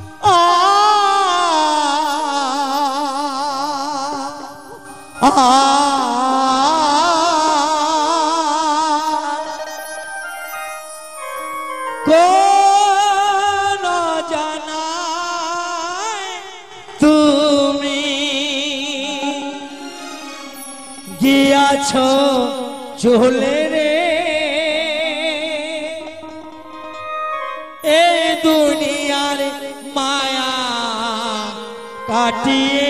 কোন জানায় তুমি গিয়াছ চলে রে এই দুনিয়ার মায়া কাটিয়ে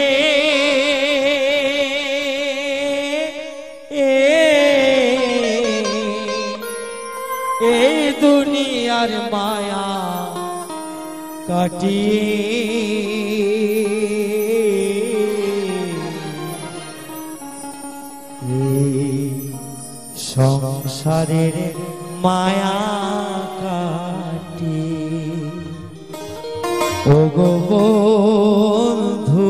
এই দুনিয়ার মায়া কাটিয়ে সংসারের মায়া কাটিয়ে ও গো বন্ধু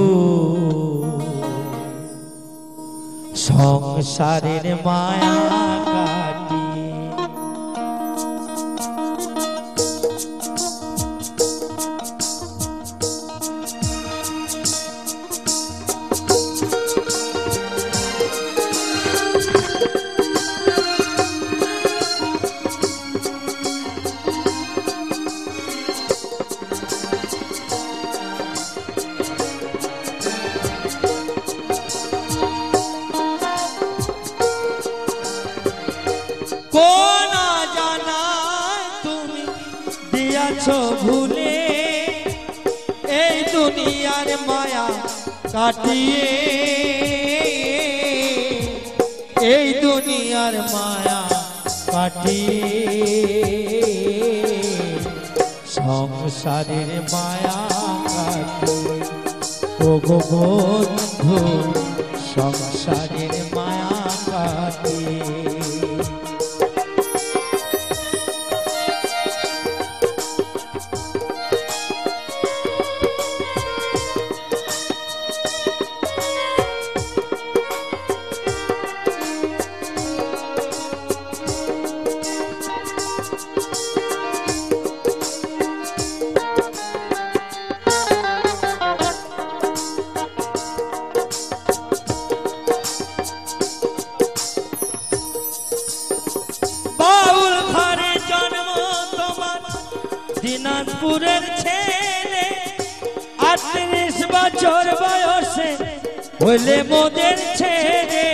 সংসারের মায়া কাটিয়ে কোন জানায় তুমি দিয়াছ ভুলে এই দুনিয়ার মায়া কাটিয়ে এই দুনিয়ার মায়া কাটিয়ে সংসারের মায়া কাটিয়ে ও গো বন্ধু সংসারের মায়া কাটিয়ে দিনাজপুরের ছেলে ৩৮ বছর বয়সে হইলে মোদের ছেলে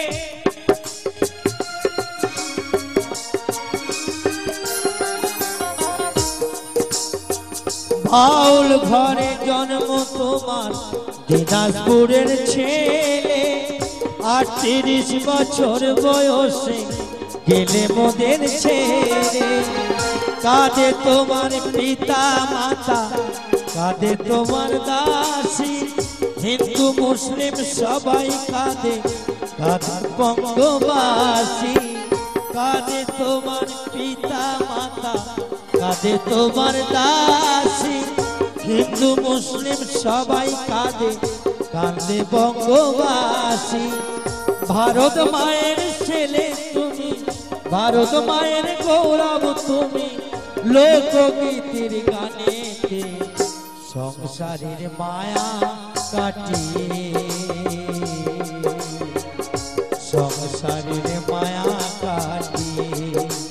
বাউল ঘরে জন্ম তোমার দিনাজপুরের ছেলে ৩৮ বছর বয়সে গেলে মোদের ছেলে কাঁদে তোমার পিতা মাতা কাঁদে তোমার দাসী হিন্দু মুসলিম সবাই কাঁদে কাঁদে বঙ্গবাসী কাঁদে তোমার পিতা মাতা কাঁদে তোমার দাসী হিন্দু মুসলিম সবাই কাঁদে কাঁদে বঙ্গবাসী ভারত মায়ের ছেলে তুমি ভারত মায়ের গৌরব তুমি লোকগীতির গানেতে সংসারের মায়া কাটিয়ে সংসারের মায়া কাটিয়ে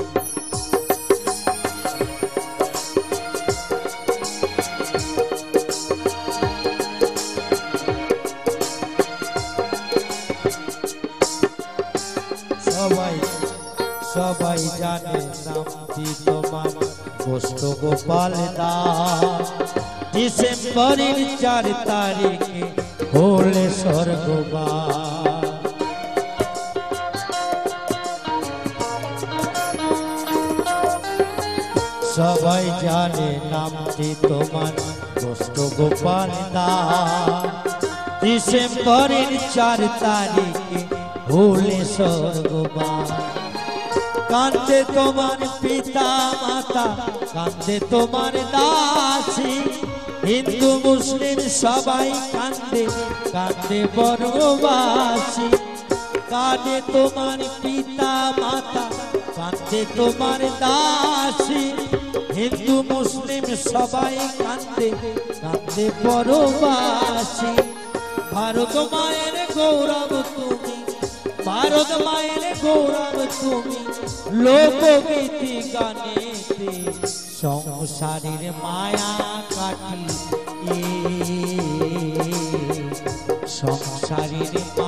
সবাই জানে নামটি তোমার গোষ্ঠ গোপাল দাস ডিসেম্বরের ৪ তারিখে হলে স্বর্গবাস সবাই জানে নামটি তোমার গোষ্ঠ গোপাল দাস ডিসেম্বরের ৪ তারিখে হলে স্বর্গবাস কান্দে তোমার পিতা মাতা কান্দে তোমার দাসী হিন্দু মুসলিম সবাই কান্দে কান্দে বঙ্গবাসী কাঁদে তোমার পিতা মাতা কান্দে তোমার দাসী, হিন্দু মুসলিম সবাই কান্দে কান্দে পরবাসী। ভারত মায়ের গৌরব তুমি, ভারত মায়ের গৌরব তুমি, লোকগীতি গানেতে সংসারের মায়া কাটিয়ে, সংসারের